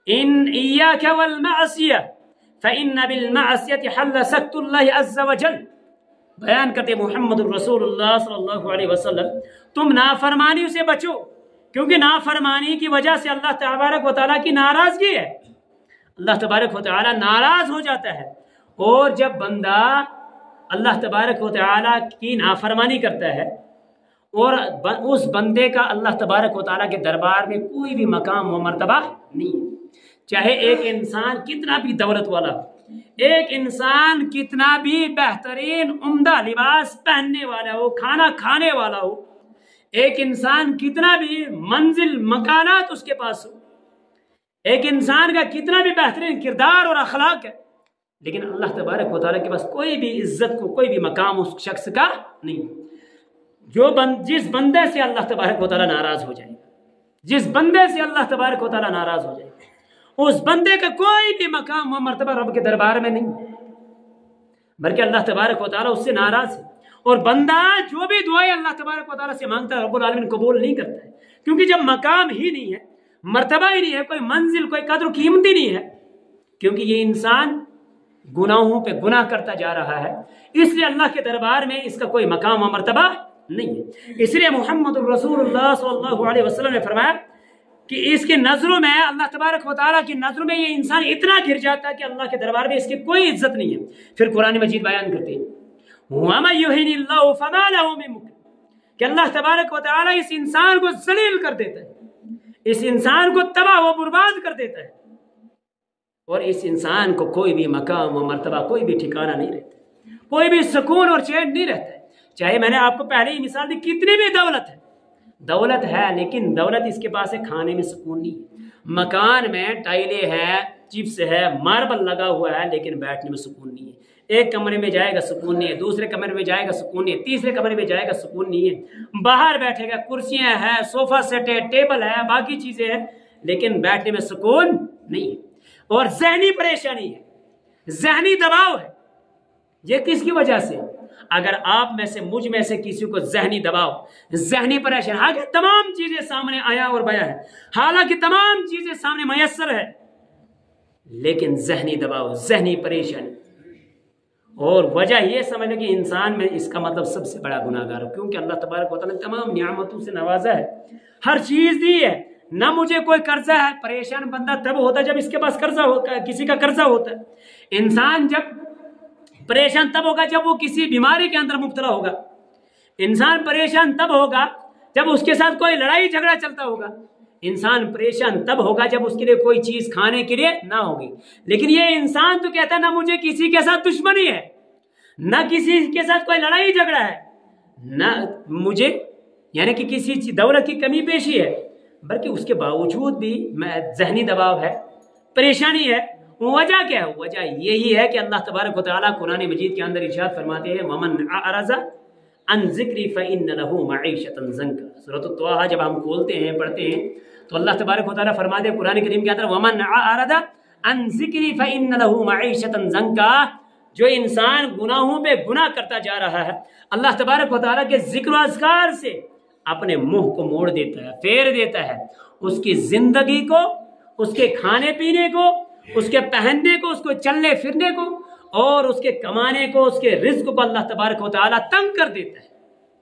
इन इय्याका वल मअसिया फइन्न बिल मअसियति हल्ल सक्तुल्लाहि अज़्ज़ा वजल। बयान करते मुहम्मदुर रसूलुल्लाह सल्लल्लाहु अलैहि वसल्लम, तुम नाफरमानी से बचो, क्योंकि नाफरमानी की वजह से अल्लाह तबारक व तआला की नाराज़गी है। अल्लाह तबारक व तआला नाराज़ हो जाता है, और जब बंदा अल्लाह तबारक व तआला की नाफरमानी करता है और उस बंदे का अल्लाह तबारक व तआला के दरबार में कोई भी मकाम व मर्तबा नहीं है। चाहे एक इंसान कितना भी दौलत वाला हो, एक इंसान कितना भी बेहतरीन उम्दा लिबास पहनने वाला हो, खाना खाने वाला हो, एक इंसान कितना भी मंजिल मकानात उसके पास हो, एक इंसान का कितना भी बेहतरीन किरदार और अखलाक है, लेकिन अल्लाह तबारक व तआला के पास कोई भी इज्जत को, कोई भी मकाम उस शख्स का नहीं। जिस बंदे से अल्लाह तबारक व तआला नाराज हो जाएगा, जिस बंदे से अल्लाह तबारक व तआला नाराज हो जाएगा, उस बंदे का कोई भी मकाम व मर्तबा रब के दरबार में नहीं, बल्कि अल्लाह तबारक व तआला उससे नाराज है। और बंदा जो भी दुआएं अल्लाह तबारक व तआला से मांगता है, रब्बुल आलमीन कबूल नहीं करता है, क्योंकि जब मकाम ही नहीं है, मर्तबा ही नहीं है, कोई मंजिल, कोई कदर कीमत ही नहीं है, क्योंकि ये इंसान गुनाहों पे गुनाह करता जा रहा है, इसलिए अल्लाह के दरबार में इसका कोई मकाम व मर्तबा नहीं है। इसलिए मुहम्मद रसूलुल्लाह सल्लल्लाहु अलैहि वसल्लम ने फरमाया कि इसकी नजरों में, अल्लाह तबारक व तआला की नजरों में ये इंसान इतना गिर जाता है कि अल्लाह के दरबार में इसकी कोई इज्जत नहीं है। फिर कुरान मजीद बयान करते हैं वमा युहिनिल्लाहु फमा लहु मिन मुक्रिम, कि अल्लाह तबारक व तआला इस इंसान को जलील कर देता है, इस इंसान को तबाह व बर्बाद कर देता है, और इस इंसान को कोई भी मकाम व मर्तबा, कोई भी ठिकाना नहीं रहता, कोई भी सुकून और चैन नहीं रहता है। चाहे मैंने आपको पहले ही मिसाल दी, कितनी भी दौलत है, लेकिन दौलत इसके पास है, खाने में सुकून नहीं है, मकान में टाइलें हैं, चिप्स है, मार्बल लगा हुआ है, लेकिन बैठने में सुकून नहीं है। एक कमरे में जाएगा सुकून नहीं है, दूसरे कमरे में जाएगा सुकून नहीं है, तीसरे कमरे में जाएगा सुकून नहीं है, बाहर बैठेगा, कुर्सियां हैं, सोफा सेट है, टेबल है, बाकी चीजें हैं, लेकिन बैठने में सुकून नहीं है। और जहनी परेशानी है, जहनी दबाव है। ये किसकी वजह से? अगर आप में से, मुझ में से किसी को जहनी दबाव, जहनी परेशान, हालांकि तमाम चीजें सामने आया और बया है, हालांकि तमाम चीजें सामने मयसर है, लेकिन जहनी दबाव, जहनी परेशानी, और वजह ये समझ लें कि इंसान में इसका मतलब सबसे बड़ा गुनाहगार है, क्योंकि अल्लाह तबारक व तआला ने तमाम नियामतों से नवाजा है, हर चीज दी है। ना मुझे कोई कर्जा है, परेशान बंदा तब होता है जब इसके पास कर्जा होता, किसी का कर्जा होता है। इंसान जब परेशान तब होगा जब वो किसी बीमारी के अंदर मुब्तला होगा। इंसान परेशान तब होगा जब उसके साथ कोई लड़ाई झगड़ा चलता होगा। इंसान परेशान तब होगा जब उसके लिए कोई चीज खाने के लिए ना होगी। लेकिन ये इंसान तो कहता है ना मुझे किसी के साथ दुश्मनी है, ना किसी के साथ कोई लड़ाई झगड़ा है, ना मुझे यानी कि किसी दौलत की कमी पेशी है, बल्कि उसके बावजूद भी मैं जहनी दबाव है, परेशानी है। वजह क्या है? वजह यही है कि अल्लाह तबारक व तआला कुरान मजीद के अंदर इरशाद फरमाते हैं वमन अरज़ा अन ज़िक्री फ़इन्न लहू मईशतन ज़ंका। सूरत तवाहा जब हम खोलते हैं, पढ़ते हैं, तो अल्लाह तबारक व तआला फरमाते हैं कुरान करीम के अंदर वमन अरज़ा अन ज़िक्री फ़इन्न लहू मईशतन ज़ंका। जो इंसान गुनाहों पे गुनाह करता जा रहा है, अल्लाह तबारक व तआला के ज़िक्र व अज़कार से अपने मुंह को मोड़ देता है, फेर देता है, उसकी जिंदगी को, उसके खाने पीने को, उसके पहनने को, उसको चलने फिरने को और उसके कमाने को, उसके रिज्क को अल्लाह तबारक व तआला तंग कर देता है,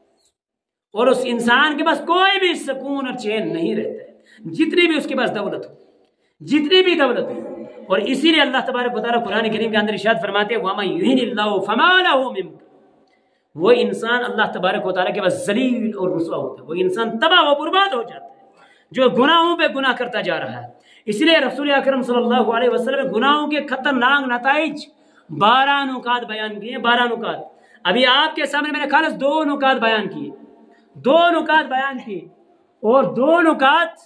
और उस इंसान के पास कोई भी सुकून और चैन नहीं रहता है, जितनी भी उसके पास दौलत हो, जितनी भी दौलत हो। और इसीलिए अल्लाह तबारक व तआला कुरान करीम के अंदर इरशाद फरमाते हैं वमा युहिनिल्लाहु फमा लहू मिन मुक्रिम। वो इंसान अल्लाह तबारक व तआला के पास जलील और रुसवा होता है, वो इंसान तबाह व बर्बाद हो जाता है जो गुनाहों पे गुनाह करता जा रहा है। इसलिए रसूल अकरम सल्लल्लाहु अलैहि वसल्लम ने गुनाहों के खतरनाक नताइज 12 नुकात बयान किए। 12 नुकात अभी आपके सामने मैंने खाली 2 नुकात बयान किए, 2 नुकात बयान किए। और 2 नुकात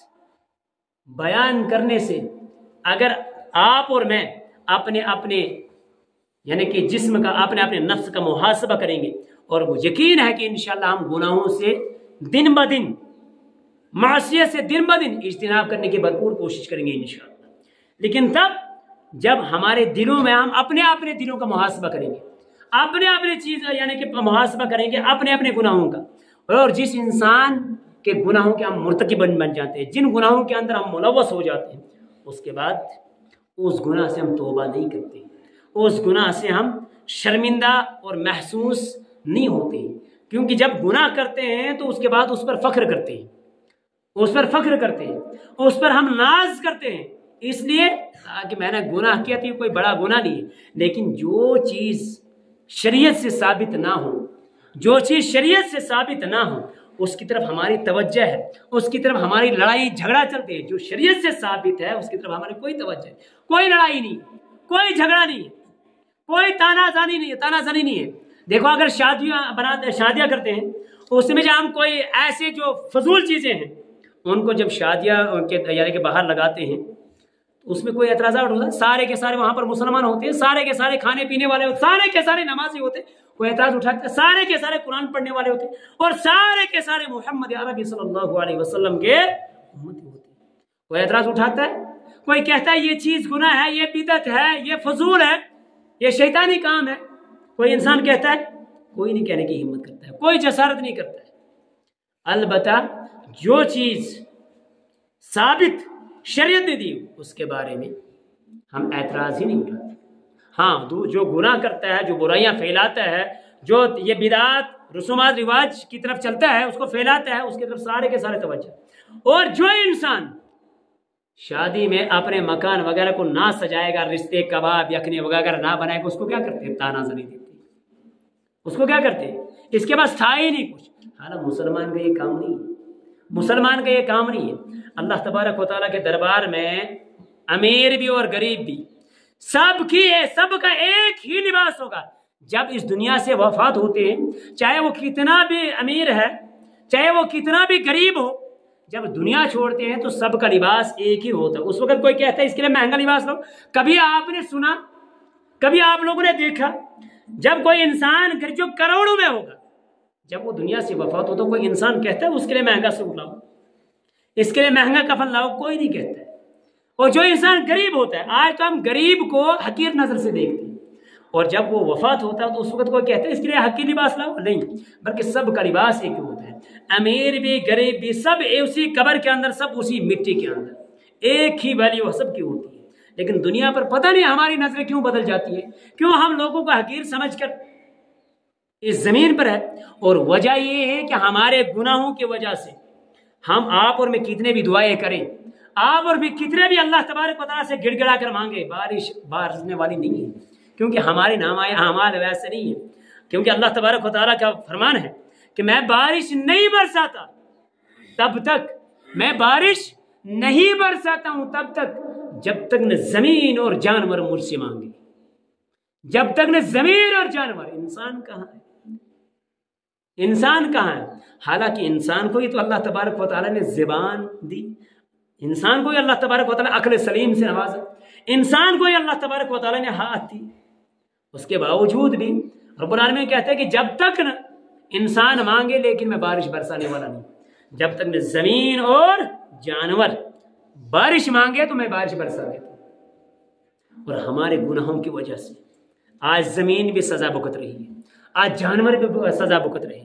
बयान करने से अगर आप और मैं अपने अपने यानी कि जिस्म का, अपने अपने नफ्स का मुहासबा करेंगे, और वो यकीन है कि इंशाअल्लाह हम गुनाहों से दिन ब दिन, मासियत से दिन ब दिन इज्तिनाब करने की भरपूर कोशिश करेंगे इंशाअल्लाह। लेकिन तब जब हमारे दिलों में हम अपने अपने दिलों का मुहासबा करेंगे, अपने अपने चीज यानी कि मुहासबा करेंगे अपने अपने गुनाहों का, और जिस इंसान के गुनाहों के हम मुर्तकिब बन जाते हैं, जिन गुनाहों के अंदर हम मुलव्वस हो जाते हैं, اس کے بعد اس گناہ سے ہم توبہ نہیں کرتے، اس گناہ سے ہم شرمندہ اور محسوس نہیں ہوتے، کیونکہ جب گناہ کرتے ہیں تو اس کے بعد اس پر فخر کرتے ہیں، اس پر فخر کرتے ہیں، اس پر ہم ناز کرتے ہیں، اس لیے کہ میں نے گناہ کیا تو یہ کوئی بڑا گناہ نہیں ہے۔ لیکن جو چیز شریعت سے ثابت نہ ہو، جو چیز شریعت سے ثابت نہ ہو، اس کی طرف ہماری توجہ ہے، اس کی طرف ہماری لڑائی جھگڑا چلتے ہیں۔ جو شریعت سے ثابت ہے اس کی طرف ہماری کوئی توجہ ہے، کوئی لڑائی نہیں، کوئی جھگڑا نہیں ہے، کوئی تانا زنی نہیں ہے۔ دیکھو اگر شادیاں کرتے ہیں، اس میں جب ہم کوئی ایسے جو فضول چیزیں ہیں ان کو جب شادیاں یعنی کہ باہر لگاتے ہیں تو اس میں کوئی اعتراضات ہوتا ہے، سارے کے سارے وہاں پر مسلمان ہوتے ہیں، سارے کے سارے کھانے پینے والے ہوتے ہیں، سارے کے سارے نمازی ہوتے ہیں، کوئی اعتراض اٹھاتا ہے، سارے کے سارے قرآن پڑھنے والے ہوتے ہیں، اور سارے کے سارے محمد عربی صلی اللہ علیہ وسلم کے امتی ہوتے ہیں، کوئی اعتراض اٹھاتا ہے، کوئی کہتا ہے یہ چیز گناہ ہے، یہ بدعت ہے، یہ فضول ہے، یہ شیطانی کام ہے، کوئی انسان کہتا ہے؟ کوئی نہیں کہنے کی ہمت کرتا ہے، کوئی جسارت نہیں کرتا ہے۔ البتہ جو چیز ثابت شریعت نے دی اس کے بارے میں ہم اعتراض ہی نہیں اٹھاتے۔ ہاں جو گناہ کرتا ہے، جو برائیاں پھیلاتا ہے، جو یہ بدعات رسومات رواج کی طرف چلتا ہے، اس کو پھیلاتا ہے، اس کی طرف سارے کے سارے توجہ۔ اور جو انسان شادی میں اپنے مکان وغیرہ کو نہ سجائے گا، رشتے کباب یخنی وغیرہ نہ بنائے گا، اس کو کیا کرتے ہیں؟ تانا زنی دیتے ہیں، اس کو کیا کرتے ہیں؟ اس کے پاس تھا ہی نہیں کچھ۔ حالانکہ مسلمان کا یہ کام نہیں ہے، مسلمان کا یہ کام نہیں ہے۔ اللہ تبارک و تعالیٰ کے دربار میں امیر بھی اور غریب بھی سب کا ایک ہی لباس ہوگا۔ جب اس دنیا سے وفات ہوتے ہیں، چاہے وہ کتنا بھی امیر ہے، چاہے وہ کتنا بھی غریب ہو، جب دنیا چھوڑتے ہیں تو سب کا لباس ایک ہی ہوتا ہے۔ اس وقت کوئی کہتا ہے اس کے لیے مہنگا لباس لو۔ کبھی آپ نے سنا، کبھی آپ لوگوں نے دیکھا جب کوئی انسان جو کروڑوں میں ہوگا، جب وہ دنیا سے وفات ہو تو کوئی انسان کہتا ہے اس کے لیے مہنگا سوٹ لاؤ، اس کے لیے مہنگا کفن لاؤ؟ کوئی نہیں کہتا ہے۔ اور جو انسان غریب ہوتا ہے، آج تو ہم غریب کو حقیر نظر سے دیکھتے ہیں، اور جب وہ وفات ہوتا ہے تو اس وقت کوئی کہتا ہے اس کے لیے حقیر لباس لاؤ؟ نہیں، بلکہ سب کا لباس ایک ہوتا ہے۔ امیر بھی غریب بھی سب اسی قبر کے اندر، سب اسی مٹی کے اندر، ایک ہی ویلیو سب کی ہوتی ہے۔ لیکن دنیا پر پتہ نہیں ہماری نظریں کیوں بدل جاتی ہے، کیوں ہم لوگوں کو حقیر سمجھ کر اس زمین پر ہے۔ اور وجہ یہ ہے کہ ہمارے گناہوں کی وجہ سے ہم آپ اور میں کتنے بھی دعائیں کریں، آپ اور بھی کتنے بھی اللہ تبارک و تعالیٰ سے گڑ گڑا کر مانگے، بارش برسنے والی نہیں ہے، کیونکہ ہمارے نامۂ اعمال ویسے نہیں ہے۔ کیونکہ اللہ تبارک و تعالیٰ کا فرمان ہے کہ میں بارش نہیں برساتا تب تک، میں بارش نہیں برساتا ہوں تب تک جب تک نہ زمین اور جانور مجھ سے مانگے، جب تک نہ زمین اور جانور۔ انسان کہاں ہے؟ انسان کہاں ہے؟ حالانکہ انسان کو ہی تو اللہ تبارک و تعالیٰ نے زبان دی، انسان کو ہی اللہ تبارک و تعالیٰ عقل سلیم سے نوازا، انسان کو ہی اللہ تبارک و تعالیٰ نے ہاتھ دی۔ اس کے باوجود بھی رب العالمین کہتے ہیں کہ جب تک نہ انسان مانگے لیکن میں بارش برسانے والا نہیں، جب تک نہ زمین اور جانور بارش مانگے تو میں بارش برسا دیتا ہوں۔ اور ہمارے گناہوں کی وجہ سے آج زمین بھی سزا بھگت رہی ہے، آج جانور بھی سزا بھگت رہے ہیں،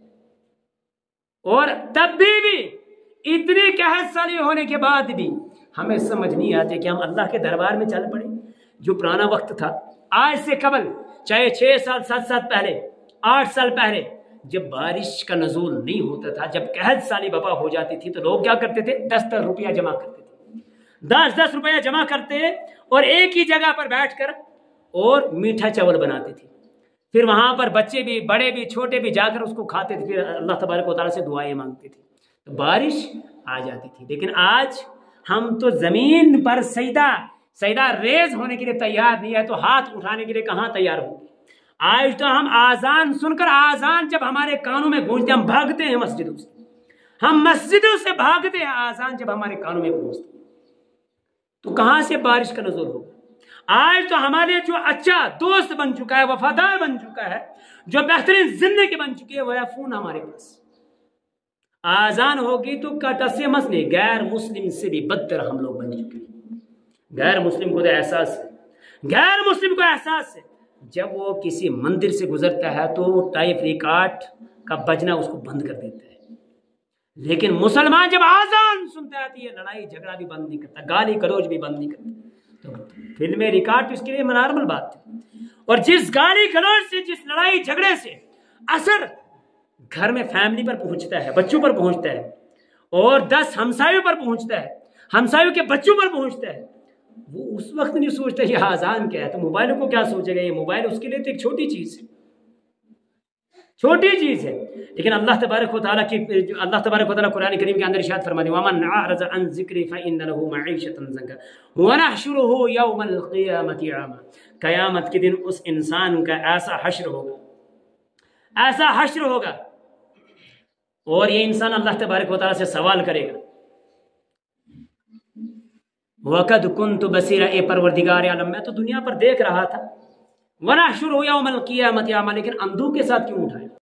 اور تب بھی اتنی قحط سالی ہونے کے بعد بھی ہمیں سمجھ نہیں آتے کہ ہم اللہ کے دربار میں چل پڑے۔ جو پرانا وقت تھا آج سے قبل، چاہے 6 سال 7 سال پہلے، 8 سال پہلے، جب بارش کا نزول نہیں ہوتا تھا، جب قحط سالی وبا ہو جاتی تھی تو لوگ کیا کرتے تھے؟ 10 روپیہ جمع کرتے تھے، 10 روپیہ جمع کرتے اور ایک ہی جگہ پر بیٹھ کر اور میٹھا چاول بناتے تھے، پھر وہاں پر بچے بھی بڑے بھی چھوٹے بھی جا کر اس کو کھاتے تھے، پھر اللہ تبارک و تعالیٰ سے دعائیں مانگتے تھے تو بارش آ جاتی تھی۔ لیکن آج ہم تو زمین پر سجدہ ریز ہونے کے لیے تیار نہیں ہے، تو ہاتھ اٹھانے کے لیے کہاں تیار ہوں گے؟ آج تو ہم آزان سن کر، آزان جب ہمارے کانوں میں گونجتے ہم بھاگتے ہیں مسجدوں سے، ہم مسجدوں سے بھاگتے ہیں آزان جب ہمارے کانوں میں پہنچتی، تو کہاں سے بارش کا نزول ہوگا؟ آج تو ہمارے جو اچھا دوست بن چکا ہے، وفادار بن چکا ہے، جو بہترین زندگی بن چکی ہے، وہ ہے فون ہمارے پاس۔ آزان ہوگی تو کٹا سے مسئلے، غیر مسلم سے بھی بدتر ہم لوگ بن چکے ہیں۔ غیر مسلم کو تو احساس ہے، غیر مسلم کو احساس ہے، جب وہ کسی مندر سے گزرتا ہے تو ٹائپ ریکارڈ کا بجنا اس کو بند کر دیتا ہے، لیکن مسلمان جب آزان سنتا ہے تو یہ لڑائی جھگڑا بھی بند نہیں کرتا، گالی گلوچ بھی بند نہیں کرتا۔ تو فلمیں ریکارڈ تو اس کے لیے نارمل بات تھی، اور جس گالی گلوچ سے، جس لڑائی جھگڑے سے اثر گھر میں فیملی پر پہنچتا ہے، بچوں پر پہنچتا ہے، اور 10 ہمسایوں پر پہنچتا ہے، ہمسایوں کے بچوں پر پہنچتا ہے، وہ اس وقت نہیں سوچتا یہ آزان کیا ہے، تو موبائل کو کیا سوچے گا؟ یہ موبائل اس کے لیے تو ایک چھوٹی چیز ہے، چھوٹی چیز ہے۔ لیکن اللہ تبارک و تعالیٰ قرآن کریم کے اندر ارشاد فرماتے ہیں وَمَنْ أَعْرَضَ عَنْ ذِكْرِي فَإِنَّ لَهُ مَعِيشَةً ضَنكًا وَنَحْشُرُهُ يَوْمَ الْقِيَامَةِ أَعْمَى۔ قیامت کے دن اس انسان کا ایسا حشر ہوگا، ایسا حشر ہوگا، اور یہ انسان اللہ تبارک و تعالیٰ سے سوال کرے گا وَقَدْ كُنْتُ بَصِيرًا، اے پروردگار عالم میں تو دنیا پر دیکھ رہا تھا، وَنَحْشُرُهُ يَوْمَ الْقِيَامَةِ أَعْمَى، لیکن اندھوں کے ساتھ کیوں اٹھایا؟